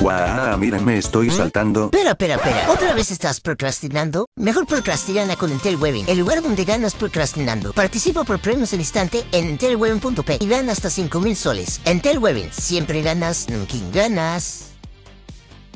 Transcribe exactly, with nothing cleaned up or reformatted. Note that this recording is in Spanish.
Guau, miren, me estoy saltando. Espera, espera, espera. ¿Otra vez estás procrastinando? Mejor procrastina con Entel Webbing, el lugar donde ganas procrastinando. Participa por premios al instante en entel webbing punto p y gana hasta cinco mil soles. Entel Webbing, siempre ganas, nunca ganas.